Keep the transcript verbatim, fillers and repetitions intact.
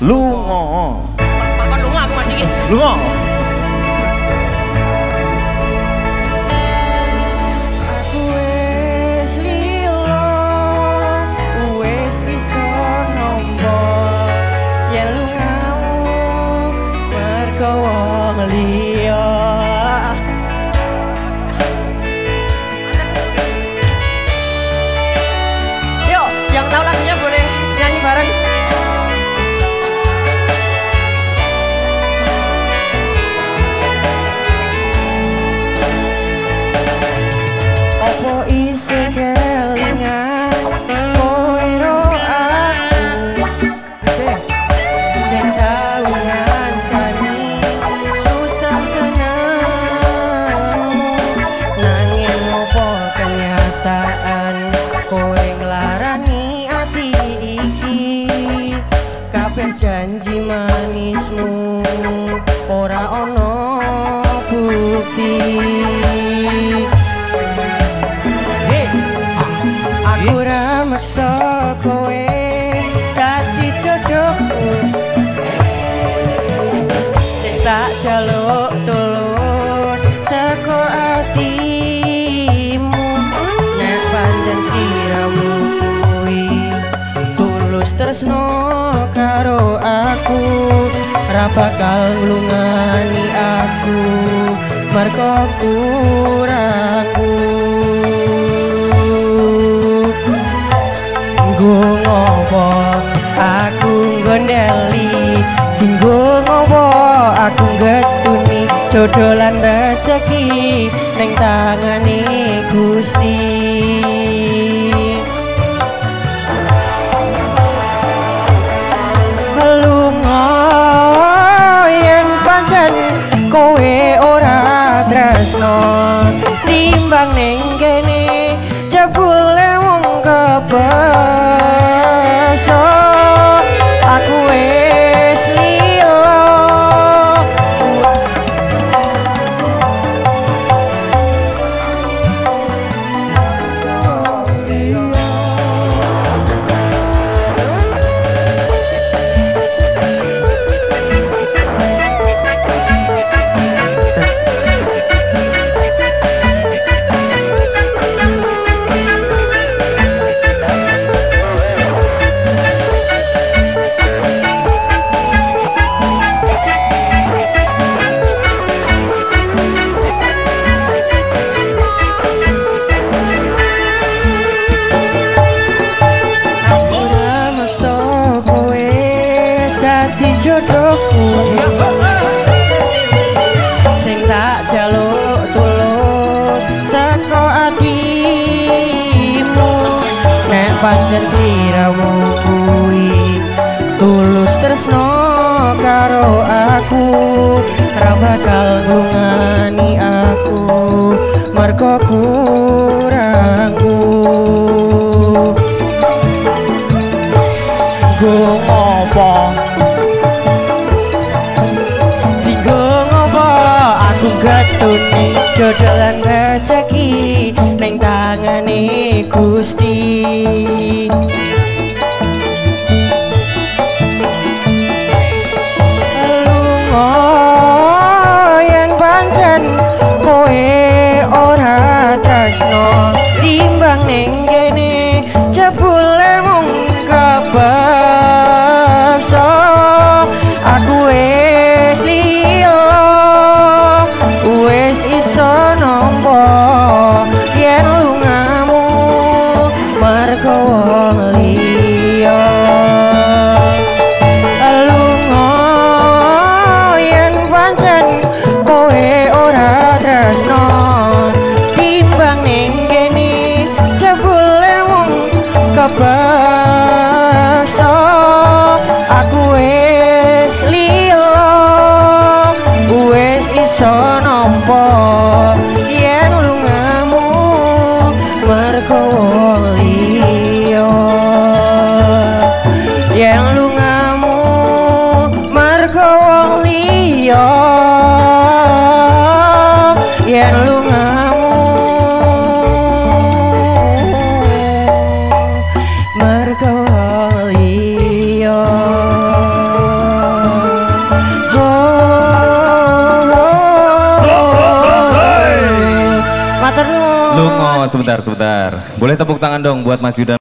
Lunga. Makan lunga aku masih iki. Lunga. Aku wis lilo, wis iso nombo. Yen lungamu mergo wong liya. Yuk, yang tahu lagunya boleh nyanyi bareng. Opo isih kelingan kowe ro aku sing tau ngancani susah seneng nanging opo kenyataan kowe nglarani ati iki kabeh janji manismu ora ono bukti. Aku ra maksa kowe dadi jodohku sing tak jaluk tulus saka atimu nek pancen sliramu kuwi tulus tresno karo aku ra bakal nglungani aku mergo kurangku. Ngopo aku gondeli dinggo ngopo aku getuni jodoh lan rezeki ning tangane Gusti. Lunga yen pancen kowe ora tresno timbang ning kene jebule wong kepeso aku wis lilo. Jodohku sing tak jaluk tulus saka atimu nek pancen sliramu kuwi tulus tresno karo aku ra bakal nglungani aku mergo kurangku. Go ngopo getuni jodoh lan rezeki ning tangane Gusti. Lunga yen pancen kowe ora tresno timbang ning kene jebule mung kepeksa. Lungo, sebentar, sebentar. Boleh tepuk tangan dong buat Mas Yuda.